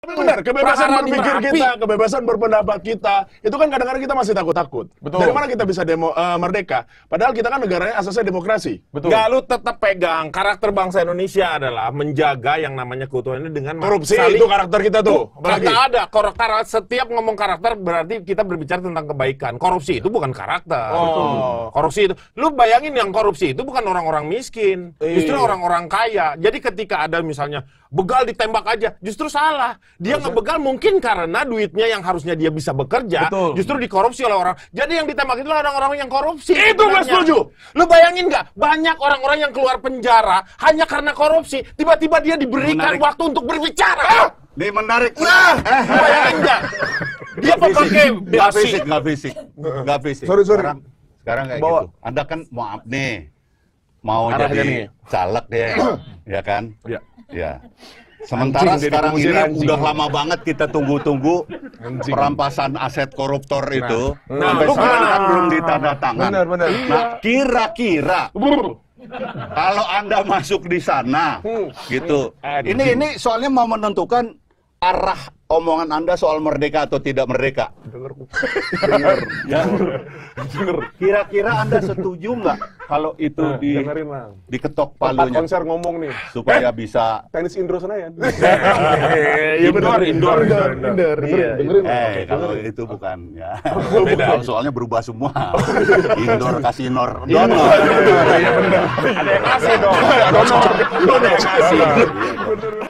Tapi benar, kebebasan berpikir kita, kebebasan berpendapat kita, itu kan kadang-kadang kita masih takut-takut. Dari mana kita bisa merdeka? Padahal kita kan negaranya asasnya demokrasi. Betul. Nggak, lu tetap pegang karakter bangsa Indonesia adalah menjaga yang namanya keutuhan ini dengan korupsi. Itu karakter kita tuh. Kagak ada. Setiap ngomong karakter berarti kita berbicara tentang kebaikan. Korupsi itu bukan karakter. Korupsi itu, lu bayangin yang korupsi itu bukan orang-orang miskin, justru orang-orang kaya. Jadi ketika ada misalnya begal ditembak aja, justru salah. Dia ngebegal mungkin karena duitnya yang harusnya dia bisa bekerja, justru dikorupsi oleh orang. Jadi yang ditembak itu orang-orang yang korupsi. Itu gue setuju. Lu bayangin nggak, banyak orang-orang yang keluar penjara hanya karena korupsi, tiba-tiba dia diberikan waktu untuk berbicara. Ini menarik. Lu bayangin nggak? Dia pakai nggak fisik. Sorry. Sekarang kayak gitu. Anda kan mau jadi caleg deh, ya kan? Ya. Sementara sekarang ini udah lama banget kita tunggu-tunggu perampasan aset koruptor itu. Sampai sekarang kan belum ditandatangan. Benar. Nah, kira-kira kalau Anda masuk di sana, gitu. Ini soalnya mau menentukan arah omongan Anda soal merdeka atau tidak merdeka. Dengar. Kira-kira Anda setuju nggak kalau itu diketok palunya? Konser ngomong nih. Supaya bisa tenis Indro Senayan. Iya benar, indoor. Kalau itu bukan ya. Beda, soalnya berubah semua. Indoor kasih donor. Iya benar. Ada yang kasih dong. Donor yang kasih.